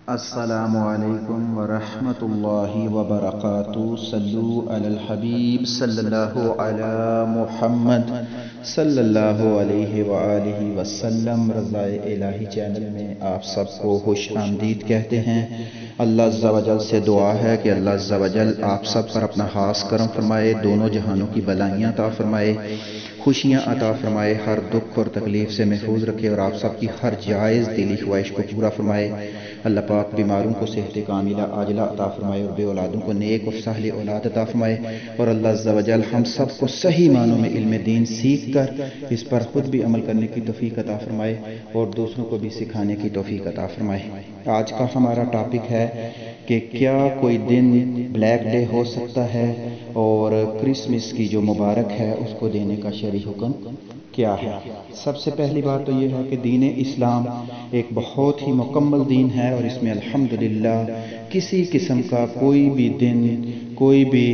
السلام علیکم ورحمۃ اللہ وبرکاتہ۔ صلو علی الحبیب صلی اللہ علی محمد صلی اللہ علیہ وآلہ وسلم۔ رضائے الہی چینل میں آپ سب کو خوش آمدید کہتے ہیں۔ اللہ عز و جل سے دعا ہے کہ اللہ عز و جل آپ سب پر اپنا خاص کرم فرمائے، دونوں جہانوں کی بلائیاں عطا فرمائے، خوشیاں عطا فرمائے، ہر دکھ اور تکلیف سے محفوظ رکھے اور آپ سب کی ہر جائز دلی خواہش کو پورا فرمائے۔ اللہ پاک بیماروں کو صحت کاملہ عاجلہ عطا فرمائے اور بے اولادوں کو نیک اور صالح اولاد عطا فرمائے، اور اللہ عز و جل ہم سب کو صحیح معنوں میں علم دین سیکھ کر اس پر خود بھی عمل کرنے کی توفیق عطا فرمائے اور دوسروں کو بھی سکھانے کی توفیق عطا فرمائے۔ آج کا ہمارا ٹاپک ہے کہ کیا کوئی دن بلیک ڈے ہو سکتا ہے، اور کرسمس کی جو مبارک ہے اس کو دینے کا شرعی حکم کیا ہے۔ سب سے پہلی بات تو یہ ہے کہ دین اسلام ایک بہت ہی مکمل دین ہے، اور اس میں الحمدللہ کسی قسم کا کوئی بھی دن، کوئی بھی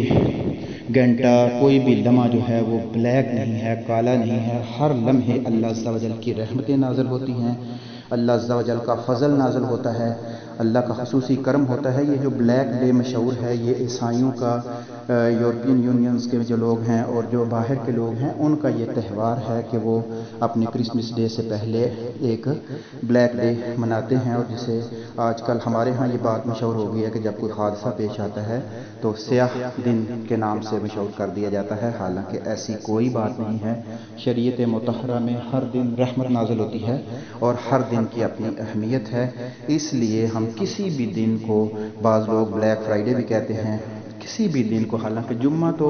گھنٹہ، کوئی بھی لمحہ جو ہے وہ بلیک نہیں ہے، کالا نہیں ہے۔ ہر لمحے اللہ عز و جل کی رحمتیں نازل ہوتی ہیں، اللہ عز و جل کا فضل نازل ہوتا ہے، اللہ کا خصوصی کرم ہوتا ہے۔ یہ جو بلیک ڈے مشہور ہے، یہ عیسائیوں کا، یورپین یونینز کے جو لوگ ہیں اور جو باہر کے لوگ ہیں ان کا یہ تہوار ہے کہ وہ اپنے کرسمس ڈے سے پہلے ایک بلیک ڈے مناتے ہیں، اور جسے آج کل ہمارے ہاں یہ بات مشہور ہو گئی ہے کہ جب کوئی حادثہ پیش آتا ہے تو سیاہ دن کے نام سے مشہور کر دیا جاتا ہے، حالانکہ ایسی کوئی بات نہیں ہے۔ شریعت مطہرہ میں ہر دن رحمت نازل ہوتی ہے اور ہر دن کی اپنی اہمیت ہے، اس لیے ہم کسی بھی دن کو، بعض لوگ بلیک فرائیڈے بھی کہتے ہیں، کسی بھی دن کو، حالانکہ جمعہ تو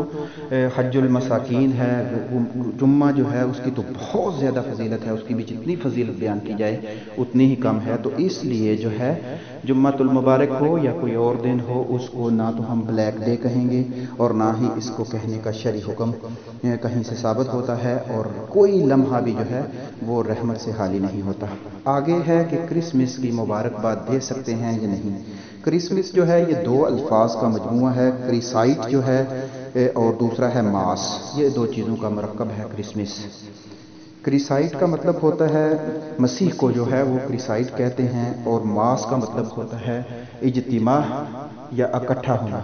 حج المساکین ہے، جمعہ جو ہے اس کی تو بہت زیادہ فضیلت ہے، اس کی بھی جتنی فضیلت بیان کی جائے اتنی ہی کم ہے، تو اس لیے جو ہے جمعۃ المبارک ہو یا کوئی اور دن ہو، اس کو نہ تو ہم بلیک ڈے کہیں گے اور نہ ہی اس کو کہنے کا شرعی حکم کہیں سے ثابت ہوتا ہے، اور کوئی لمحہ بھی جو ہے وہ رحمت سے خالی نہیں ہوتا۔ آگے ہے کہ کرسمس کی مبارکباد دے سکتے ہیں یا نہیں۔ کرسمس جو ہے یہ دو الفاظ کا مجموعہ ہے، کریسائٹ جو ہے اور دوسرا ہے ماس، یہ دو چیزوں کا مرکب ہے کرسمس۔ کریسائٹ کا مطلب ہوتا ہے مسیح کو جو ہے وہ کریسائٹ کہتے ہیں، اور ماس کا مطلب ہوتا ہے اجتماع یا اکٹھا ہونا۔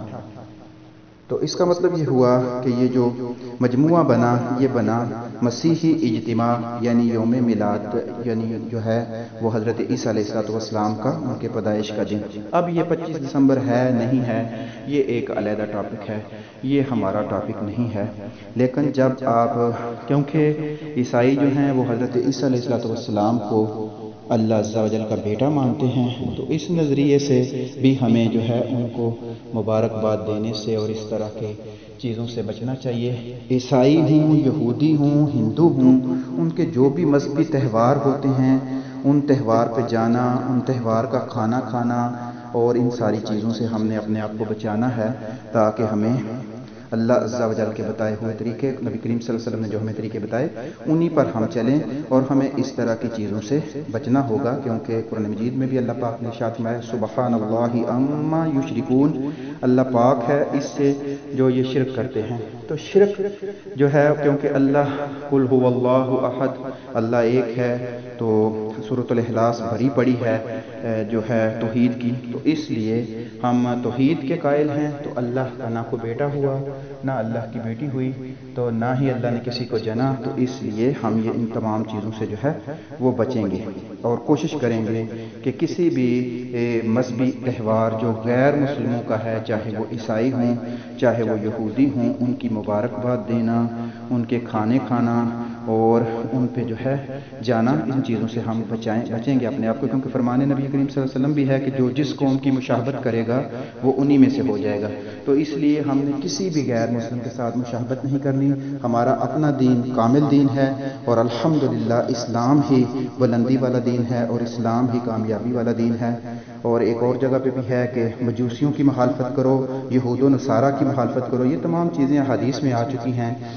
تو اس کا مطلب یہ ہوا کہ یہ جو مجموعہ بنا، یہ بنا مسیحی اجتماع، یعنی یوم میلاد، یعنی جو ہے وہ حضرت عیسیٰ علیہ السلام کا، ان کے پیدائش کا دن۔ اب یہ 25 دسمبر ہے نہیں ہے، یہ ایک علیحدہ ٹاپک ہے، یہ ہمارا ٹاپک نہیں ہے۔ لیکن جب آپ، کیونکہ عیسائی جو ہیں وہ حضرت عیسیٰ علیہ السلام کو اللہ عز و جل کا بیٹا مانتے ہیں، تو اس نظریے سے بھی ہمیں جو ہے ان کو مبارکباد دینے سے اور اس طرح کے چیزوں سے بچنا چاہیے۔ عیسائی ہوں، یہودی ہوں، ہندو ہوں، ان کے جو بھی مذہبی تہوار ہوتے ہیں ان تہوار پہ جانا، ان تہوار کا کھانا کھانا اور ان ساری چیزوں سے ہم نے اپنے آپ کو بچانا ہے، تاکہ ہمیں اللہ عز و جل کے بتائے ہوئے طریقے، نبی کریم صلی اللہ علیہ وسلم نے جو ہمیں طریقے بتائے انہی پر ہم چلیں، اور ہمیں اس طرح کی چیزوں سے بچنا ہوگا، کیونکہ قرآن مجید میں بھی اللہ پاک نے ارشاد فرمایا سبحان اللہ عما یشرکون، اللہ پاک ہے اس سے جو یہ شرک کرتے ہیں۔ تو شرک جو ہے، کیونکہ اللہ قل هو اللہ احد، اللہ ایک ہے، تو سورۃ الاخلاص بھری پڑی ہے جو ہے توحید کی، تو اس لیے ہم توحید کے قائل ہیں، تو اللہ کا نہ کوئی بیٹا ہوا، نہ اللہ کی بیٹی ہوئی، تو نہ ہی اللہ نے کسی کو جنا، تو اس لیے ہم یہ ان تمام چیزوں سے جو ہے وہ بچیں گے اور کوشش کریں گے کہ کسی بھی مذہبی تہوار جو غیر مسلموں کا ہے، چاہے وہ عیسائی ہوں چاہے وہ یہودی ہوں، ان کی مبارکباد دینا، ان کے کھانے کھانا اور ان پہ جو ہے جانا، ان چیزوں سے ہم بچیں گے اپنے آپ کو، کیونکہ فرمان نبی کریم صلی اللہ علیہ وسلم بھی ہے کہ جو جس قوم کی مشابہت کرے گا وہ انہی میں سے ہو جائے گا، تو اس لیے ہم نے کسی بھی غیر مسلم کے ساتھ مشابہت نہیں کرنی۔ ہمارا اپنا دین کامل دین ہے، اور الحمدللہ اسلام ہی بلندی والا دین ہے، اور اسلام ہی کامیابی والا دین ہے۔ اور ایک اور جگہ پہ بھی ہے کہ مجوسیوں کی مخالفت کرو، یہود و نصارہ کی مخالفت کرو، یہ تمام چیزیں حدیث میں آ چکی ہیں،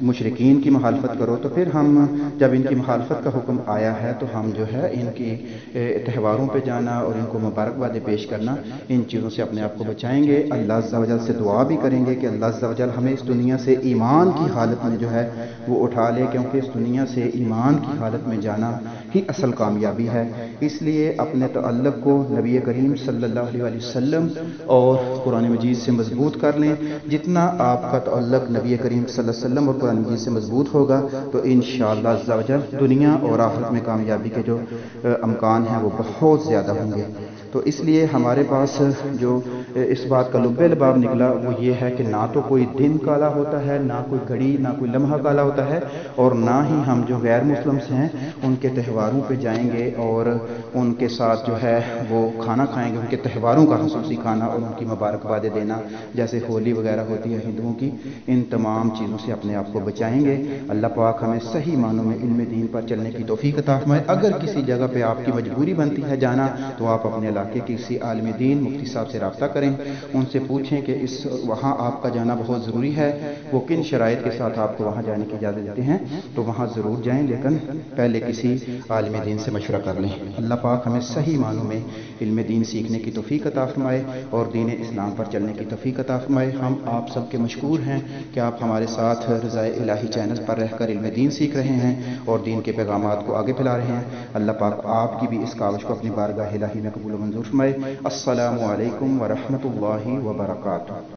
مشرکین کی مخالفت کرو، تو پھر ہم جب ان کی مخالفت کا حکم آیا ہے تو ہم جو ہے ان کی تہواروں پہ جانا اور ان کو مبارکبادیں پیش کرنا، ان چیزوں سے اپنے آپ کو بچائیں گے۔ اللہ عز و جل سے دعا بھی کریں گے کہ اللہ عز و جل ہمیں اس دنیا سے ایمان کی حالت میں جو ہے وہ اٹھا لے، کیونکہ اس دنیا سے ایمان کی حالت میں جانا ہی اصل کامیابی ہے۔ اس لیے اپنے تعلق کو نبی کریم صلی اللہ علیہ وسلم اور قرآن مجید سے مضبوط کر لیں۔ جتنا آپ کا تعلق نبی کریم صلی اللہ علیہ وسلم اور قرآن مجید سے مضبوط ہوگا تو انشاءاللہ عز و جل دنیا اور آخرت میں کامیابی کے جو امکان ہیں وہ بہت زیادہ ہوں گے۔ تو اس لیے ہمارے پاس جو اس بات کا لب لباب نکلا وہ یہ ہے کہ نہ تو کوئی دن کالا ہوتا ہے، نہ کوئی گھڑی، نہ کوئی لمحہ کالا ہوتا ہے، اور نہ ہی ہم جو غیر مسلمس ہیں ان کے تہواروں پہ جائیں گے اور ان کے ساتھ جو ہے وہ کھانا کھائیں گے، ان کے تہواروں کا خصوصی کھانا اور ان کی مبارکبادیں دینا، جیسے ہولی وغیرہ ہوتی ہے ہندوؤں کی۔ ان تمام چیزوں سے اپنے آپ کو بچائیں گے۔ اللہ پاک ہمیں صحیح معنوں میں علم دین پر چلنے کی توفیق عطا فرمائے۔ اگر کسی جگہ پہ آپ کی مجبوری بنتی ہے جانا تو آپ اپنے علاقے کے کسی عالم دین مفتی صاحب سے رابطہ کریں، ان سے پوچھیں کہ وہاں آپ کا جانا بہت ضروری ہے، وہ کن شرائط کے ساتھ آپ کو وہاں جانے کی اجازت دیتے ہیں، تو وہاں ضرور جائیں، لیکن پہلے کسی عالم دین سے مشورہ کر لیں۔ اللہ پاک ہمیں صحیح معنوں میں علم دین سیکھنے کی توفیق عطا فرمائے اور دین اسلام پر چلنے کی توفیق عطا فرمائے۔ ہم آپ سب کے مشکور ہیں کہ آپ ہمارے ساتھ رضائے الہی چینل پر رہ کر علم دین سیکھ رہے ہیں اور دین کے پیغامات کو آگے پھیلا رہے ہیں۔ اللہ پاک آپ کی بھی اس کاوش کو اپنی بارگاہ الہی میں قبول و منظور فرمائے۔ السلام علیکم ورحمۃ اللہ وبرکاتہ۔